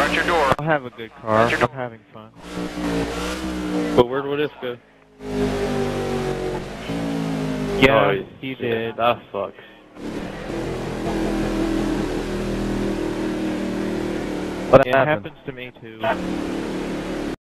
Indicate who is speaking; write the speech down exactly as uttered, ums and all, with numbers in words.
Speaker 1: at your door.
Speaker 2: I'll have a good car. I'm having fun.
Speaker 3: But where would this go?
Speaker 2: Yeah,
Speaker 3: Oh,
Speaker 2: he
Speaker 3: shit,
Speaker 2: did.
Speaker 3: That sucks.
Speaker 4: What
Speaker 2: It
Speaker 4: happened?
Speaker 2: happens to me too.